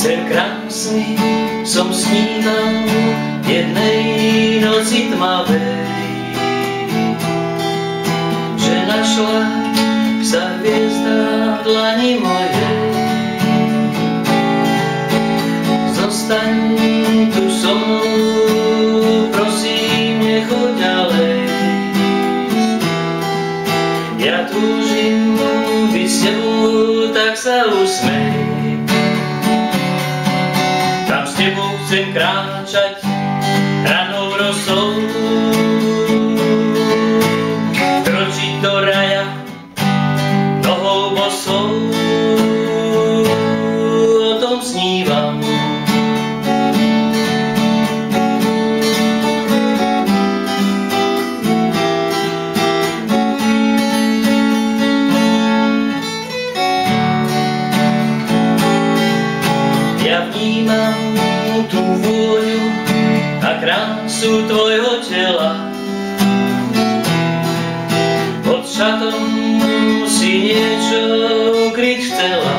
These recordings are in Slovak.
Sen krásny som sníval jednej noci tmavej, že našla sa hviezda v dlani mojej. Zostaň tu so mnou, prosím, nechoď ďalej. Ja túžim byť s tebou, tak sa usmej. Tam s tebou chcem kráčať ranou rosou, kročiť do raja nohou bosou. O tom snívam. Ja vnímam tú vôňu a krásu tvojho tela. Pod šatom si niečo ukryť chcela.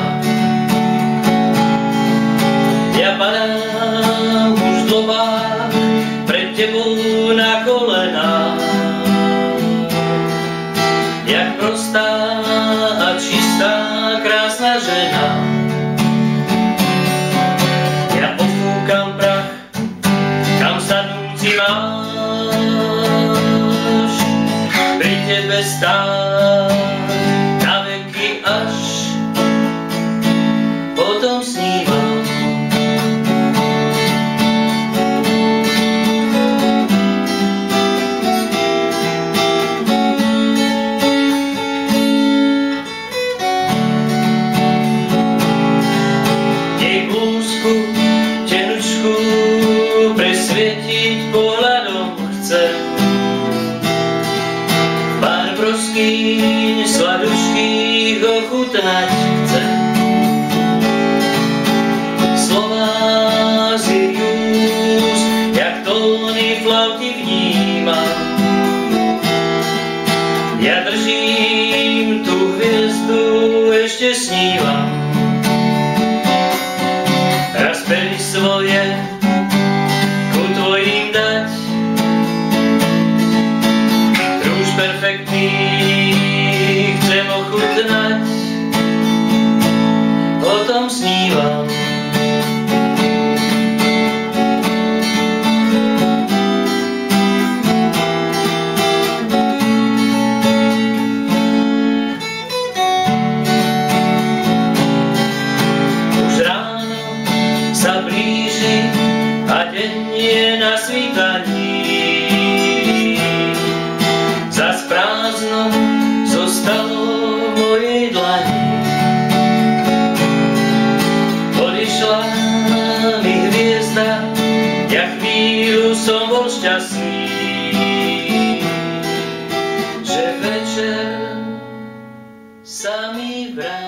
Ja padám už v dlobách pred tebou na kolená, jak prostá a čistá krásna žena. Kam prach, kam sadnúť si máš, pri tebe stáť na veky až, potom snívam. Jej blúzku presvietiť pohľadom chcem, pár broskyň sladučkých ochutnať chcem. Slová z jej úst, jak tóny flauty vnímam. Ja držím tú hviezdu, ešte snívam. Raz pery svoje tvojim dať, rúž perfektný chcem ochutnať, o tom snívam. Už ráno sa blíži a deň je na svítaní. Zas prázdno zostalo v mojej dlani. Odišla mi hviezda, ja chvíľu som bol šťastný, že večer sa mi vrátil.